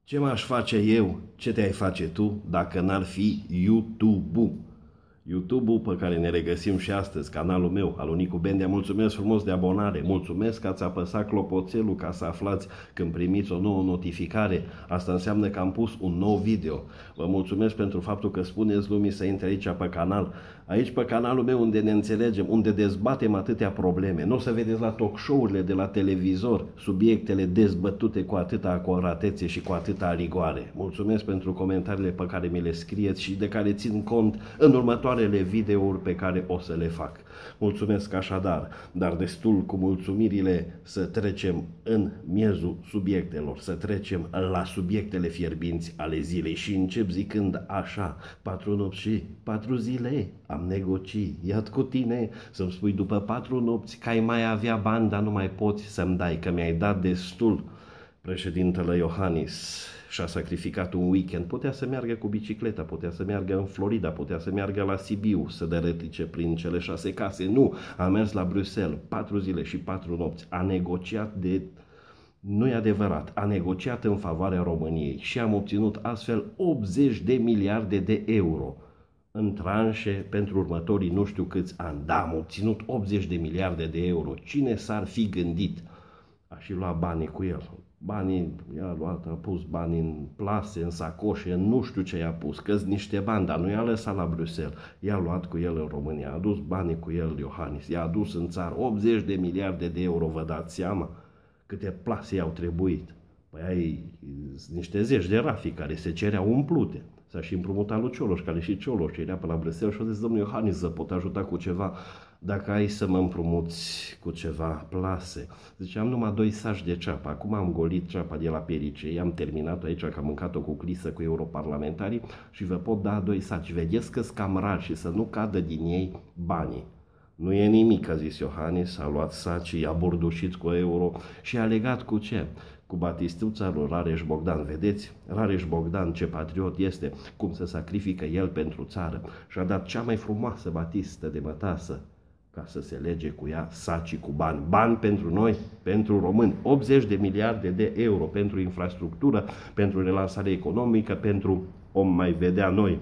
Ce m-aș face eu, ce te-ai face tu, dacă n-ar fi YouTube-ul? YouTube-ul pe care ne regăsim și astăzi, canalul meu, al lui Nicu Bendea. Mulțumesc frumos de abonare, mulțumesc că ați apăsat clopoțelul ca să aflați când primiți o nouă notificare. Asta înseamnă că am pus un nou video. Vă mulțumesc pentru faptul că spuneți lumii să intre aici pe canal. Aici pe canalul meu unde ne înțelegem, unde dezbatem atâtea probleme. Nu o să vedeți la talk show-urile de la televizor subiectele dezbătute cu atâta acuratețe și cu atâta rigoare. Mulțumesc pentru comentariile pe care mi le scrieți și de care țin cont în următoarele videouri pe care o să le fac. Mulțumesc așadar, dar destul cu mulțumirile, să trecem în miezul subiectelor, să trecem la subiectele fierbinți ale zilei și încep zicând așa: 4 nopți și 4 zile am negociat cu tine, să-mi spui după 4 nopți că ai mai avea bani, dar nu mai poți să-mi dai, că mi-ai dat destul. Președintele Iohannis și-a sacrificat un weekend, putea să meargă cu bicicleta, putea să meargă în Florida, putea să meargă la Sibiu, să dărătice prin cele 6 case. Nu, a mers la Bruxelles, 4 zile și 4 nopți, a negociat de... Nu e adevărat, a negociat în favoarea României și am obținut astfel 80 de miliarde de euro în tranșe pentru următorii nu știu câți ani. Da, am obținut 80 de miliarde de euro. Cine s-ar fi gândit? A și luat banii cu el. Banii i-a luat, a pus banii în plase, în sacoșe, nu știu ce i-a pus, că-s niște bani, dar nu i-a lăsat la Bruxelles, i-a luat cu el în România, a adus banii cu el Iohannis, i-a adus în țară 80 de miliarde de euro, vă dați seama câte plase i-au trebuit? Păi ai niște zeci de rafii care se cereau umplute. S-a și împrumutat lui Cioloș, care și Cioloș era pe la Bruxelles și a zis: domnul Iohannis, să pot ajuta cu ceva, dacă ai să mă împrumuți cu ceva plase. Zice, am numai 2 saci de ceapă, acum am golit ceapa de la Pericei, am terminat aici, că am mâncat-o cu clisă cu europarlamentarii și vă pot da 2 saci. Vedeți că-s cam rari și să nu cadă din ei banii. Nu e nimic, a zis Iohannis, a luat sacii, i-a burdușit cu euro și a legat cu ce? Cu batistuța lui Rareș Bogdan. Vedeți? Rareș Bogdan ce patriot este, cum se sacrifică el pentru țară. Și-a dat cea mai frumoasă batistă de mătasă ca să se lege cu ea sacii cu bani. Bani pentru noi, pentru români. 80 de miliarde de euro pentru infrastructură, pentru relansare economică, pentru om mai vedea noi.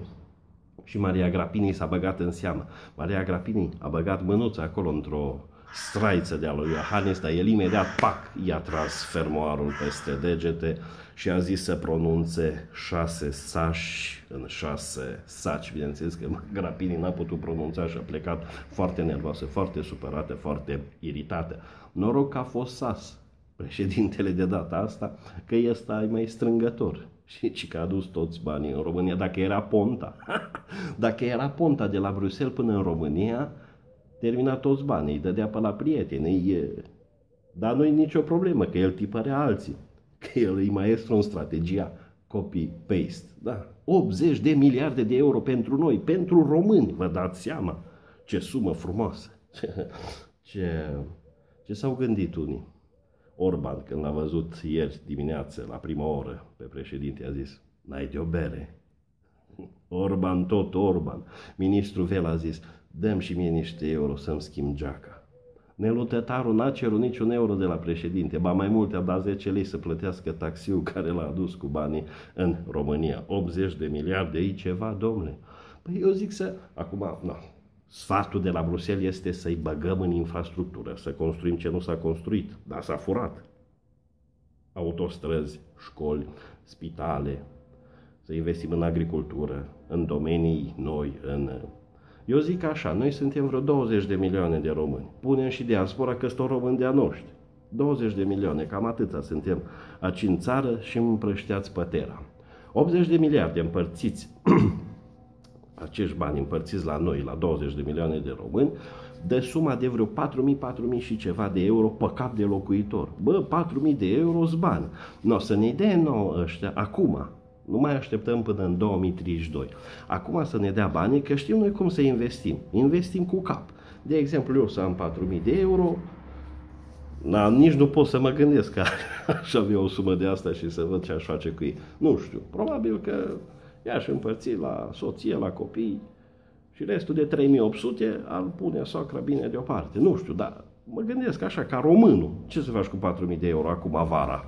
Și Maria Grapini s-a băgat în seamă. Maria Grapini a băgat mânuța acolo într-o straiță de-a lui Iohannis, dar el imediat, pac, i-a tras fermoarul peste degete și a zis să pronunțe 6 saci în 6 saci. Bineînțeles că Grapini n-a putut pronunța și a plecat foarte nervoasă, foarte supărată, foarte iritată. Noroc că a fost sas președintele de data asta, că ăsta e mai strângător. Și că a adus toți banii în România. Dacă era Ponta, dacă era Ponta de la Bruxelles până în România, termina toți banii, îi dădea pe la prieteni. Dar nu e nicio problemă, că el tipărea alții, că el e maestru în strategia copy-paste. Da? 80 de miliarde de euro pentru noi, pentru români, vă dați seama? Ce sumă frumoasă! Ce s-au gândit unii? Orban, când l-a văzut ieri dimineață, la prima oră, pe președinte, a zis: n-ai de o bere? Orban, tot Orban. Ministrul Vela a zis: dăm și mie niște euro să-mi schimb geaca. Nelu Tătaru n-a cerut niciun euro de la președinte, ba mai mult, a dat 10 lei să plătească taxiul care l-a adus cu banii în România. 80 de miliarde, e ceva, domnule? Păi eu zic să... Acum, nu. Sfatul de la Bruxelles este să-i băgăm în infrastructură, să construim ce nu s-a construit, dar s-a furat. Autostrăzi, școli, spitale, să investim în agricultură, în domenii noi, Eu zic așa, noi suntem vreo 20 de milioane de români. Punem și diaspora, că sunt români de-a noștri. 20 de milioane, cam atâta suntem aici în țară și împrășteați pătera. 80 de miliarde împărțiți, acești bani împărțiți la noi, la 20 de milioane de români, dă suma de vreo 4.000 și ceva de euro pe cap de locuitor. Bă, 4.000 de euro sunt bani. No, să ne dea nouă ăștia acum. Nu mai așteptăm până în 2032. Acum să ne dea banii, că știm noi cum să investim. Investim cu cap. De exemplu, eu să am 4.000 de euro, nici nu pot să mă gândesc că aș avea o sumă de asta și să văd ce aș face cu ei. Nu știu, probabil că i-aș împărți la soție, la copii și restul de 3.800 al pune soacra bine deoparte. Nu știu, dar mă gândesc așa, ca românul. Ce să faci cu 4.000 de euro acum vara?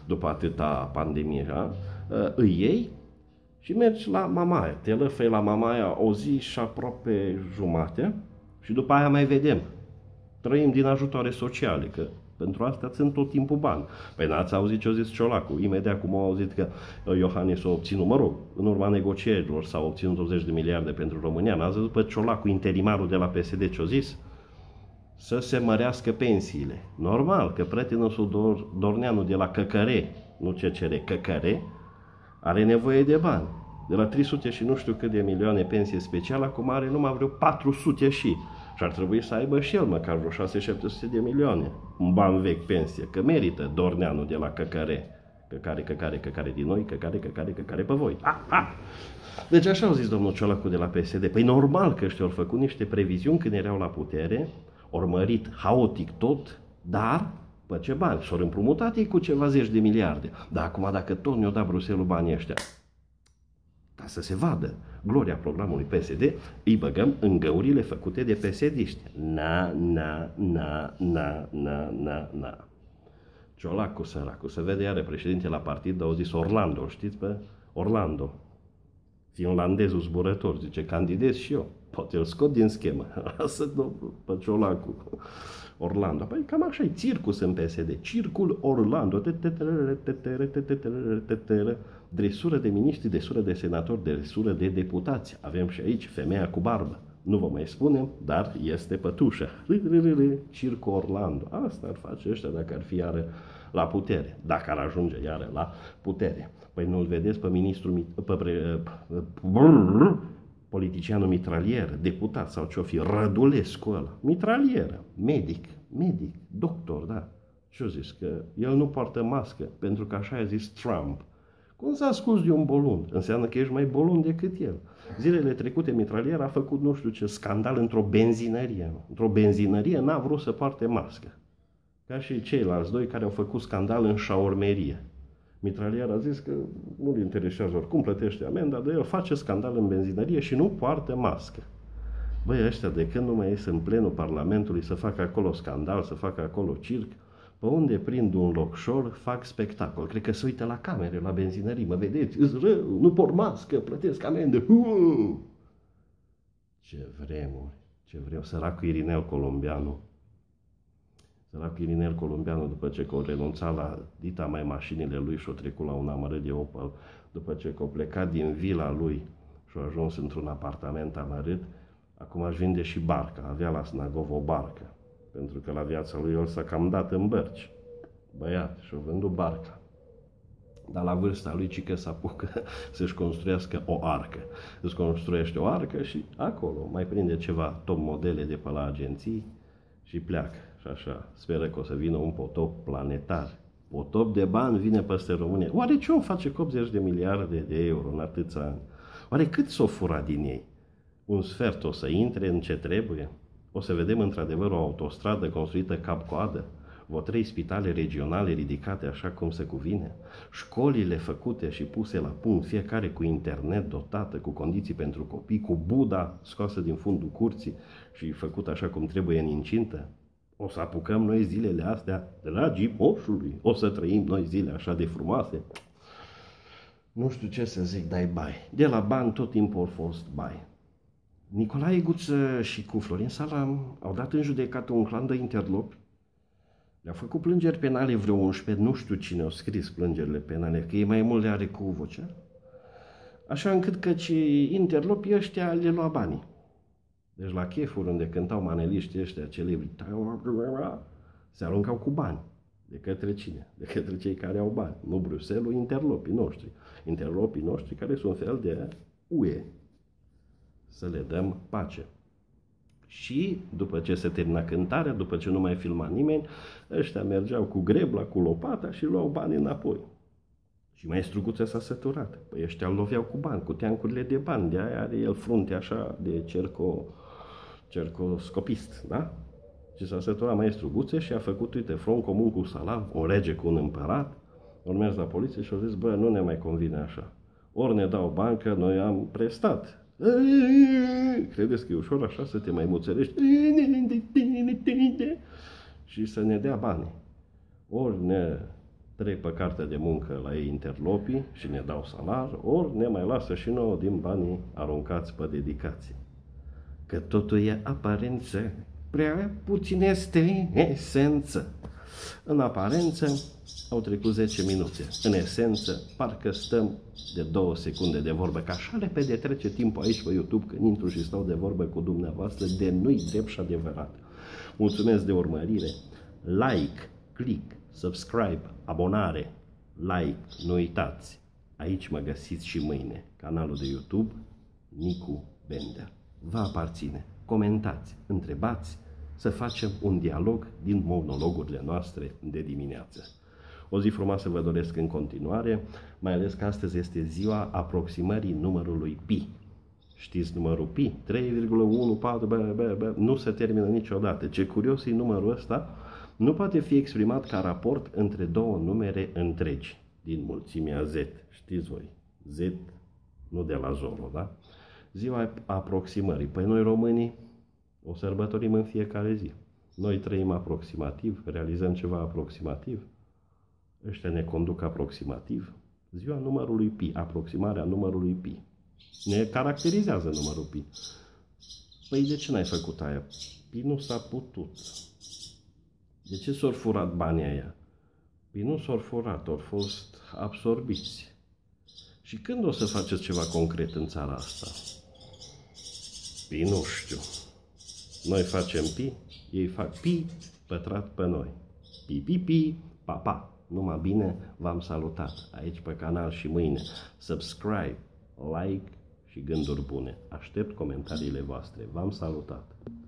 după atâta pandemie, da? Îi iei și mergi la Mamaia. Te lăfăi la Mamaia o zi și aproape jumate și după aia mai vedem. Trăim din ajutoare sociale, că pentru asta sunt tot timpul bani. Păi n-ați auzit ce a zis Ciolacu? Imediat cum au auzit că Iohannis a obținut, mă rog, în urma negocierilor s-au obținut 80 de miliarde pentru România. N-ați văzut pe Ciolacu, interimarul de la PSD, ce a zis? Să se mărească pensiile. Normal, că prietenul său Dorneanu de la Căcăre, nu CCR, Căcăre, are nevoie de bani. De la 300 și nu știu cât de milioane pensie specială, acum are numai vreo 400 și ar trebui să aibă și el măcar vreo 6-700 de milioane. Un ban vechi pensie, că merită Dorneanu de la Căcăre. Căcare din noi, căcare pe voi. Deci așa au zis domnul Ciolacu de la PSD. Păi normal că ăștia au făcut niște previziuni când erau la putere, au mărit haotic tot, dar pe ce bani? S-au împrumutat ei cu ceva zeci de miliarde. Dar acum dacă tot ne-o dat Bruxelles banii ăștia, ca să se vadă gloria programului PSD, îi băgăm în găurile făcute de PSD-ști. Na. Ciolacu, săracu, se vede iară președinte la partid, au zis Orlando, știți pe Orlando, finlandezul zburător, zice, candidez și eu, poate îl scot din schemă, lasă pe Ciolacu. Orlando, păi cam așa e circus în PSD, circul Orlando, dresură de miniștri, dresură de senatori, dresură de deputați, avem și aici femeia cu barbă. Nu vă mai spunem, dar este pătușă. Circo Orlando. Asta ar face ăștia dacă ar fi iară la putere. Dacă ar ajunge iară la putere. Păi nu-l vedeți pe ministrul, politicianul mitralier, deputat sau ce-o fi, Rădulescu ăla. Mitralieră, medic, doctor, da. Ce-o zis? Că el nu poartă mască, pentru că așa a zis Trump. Cum s-a scos de un bolun? Înseamnă că ești mai bolun decât el. Zilele trecute, mitralier a făcut nu știu ce scandal într-o benzinărie. Într-o benzinărie n-a vrut să poarte mască. Ca și ceilalți doi care au făcut scandal în șaormerie. Mitralier a zis că nu-l interesează oricum, plătește amenda, dar el face scandal în benzinărie și nu poartă mască. Băi, ăștia de când nu mai ies în plenul Parlamentului să facă acolo scandal, să facă acolo circ, pe unde prind un locșor, fac spectacol. Cred că se uită la camere, la benzinării. Mă vedeți? Îți rău, nu por mască, plătesc amendă. Ce vremuri, ce vremuri. Săracul Irinel Colombianu. După ce a renunțat la dita mai mașinile lui și a trecut la un amărât de Opel, după ce a plecat din vila lui și a ajuns într-un apartament amărât, acum își vinde și barca. Avea la Snagov o barcă. Pentru că la viața lui el s-a cam dat în bărci. Băiat, și-a vândut barca. Dar la vârsta lui, cică să apucă să-și construiască o arcă. Îți construiește o arcă și acolo mai prinde ceva top modele de pe la agenții și pleacă. Și așa, speră că o să vină un potop planetar. Potop de bani vine peste România. Oare ce o face cu 80 de miliarde de euro în atâția ani? Oare cât s-o fura din ei? Un sfert o să intre în ce trebuie? O să vedem într-adevăr o autostradă construită cap-coadă, vreo 3 spitale regionale ridicate așa cum se cuvine, școlile făcute și puse la punct, fiecare cu internet dotată, cu condiții pentru copii, cu Buda scoasă din fundul curții și făcută așa cum trebuie în incintă. O să apucăm noi zilele astea, dragii moșului, o să trăim noi zile așa de frumoase. Nu știu ce să zic, dai bai. De la bani tot timpul au fost bai. Nicolae Guță și cu Florin Salam au dat în judecată un clan de interlopi. Le-au făcut plângeri penale vreo 11, nu știu cine au scris plângerile penale, că ei mai mult le are cu vocea. Așa încât că interlopii ăștia le lua banii. Deci la chefuri unde cântau maneliștii ăștia celebri, se aruncau cu bani. De către cine? De către cei care au bani. Nu Bruxelles, interlopii noștri. Interlopii noștri care sunt un fel de UE. Să le dăm pace. Și după ce se termina cântarea, după ce nu mai filma nimeni, ăștia mergeau cu grebla, cu lopata și luau banii înapoi. Și maestru Guță s-a săturat. Păi ăștia îl loveau cu bani, cu teancurile de bani. De aia are el frunte așa de cercoscopist, da? Și s-a săturat maestru Guță și a făcut, uite, front comun cu Salam, un rege cu un împărat. Au mers la poliție și au zis, bă, nu ne mai convine așa. Ori ne dau bani că noi am prestat. Credeți că e ușor așa să te mai muțărești și să ne dea bani. Ori ne trec pe cartea de muncă la ei interlopii și ne dau salar, ori ne mai lasă și nouă din banii aruncați pe dedicație. Că totul e aparență, prea puțin este esență. În aparență au trecut 10 minute, în esență parcă stăm de 2 secunde de vorbă, că așa repede trece timpul aici pe YouTube când intru și stau de vorbă cu dumneavoastră, de nu-i drept și adevărat. Mulțumesc de urmărire, like, click, subscribe, abonare, like, nu uitați, aici mă găsiți și mâine, canalul de YouTube Nicu Bendea. Vă aparține, comentați, întrebați, să facem un dialog din monologurile noastre de dimineață. O zi frumoasă vă doresc în continuare, mai ales că astăzi este ziua aproximării numărului pi. Știți numărul pi? 3,14, nu se termină niciodată. Ce curios e numărul ăsta, nu poate fi exprimat ca raport între două numere întregi din mulțimea Z. Știți voi, Z, nu de la Zoro, da? Ziua aproximării. Păi noi românii o sărbătorim în fiecare zi. Noi trăim aproximativ, realizăm ceva aproximativ. Ăștia ne conduc aproximativ. Ziua numărului pi, aproximarea numărului pi. Ne caracterizează numărul pi. Păi de ce n-ai făcut aia? Pi nu s-a putut. De ce s-au furat banii aia? Păi nu s-au furat, au fost absorbiți. Și când o să faceți ceva concret în țara asta? Păi nu știu. Noi facem pi, ei fac pi pătrat pe noi. Pi, pi, pi, pa, pa. Numai bine, v-am salutat aici pe canal și mâine. Subscribe, like și gânduri bune. Aștept comentariile voastre. V-am salutat.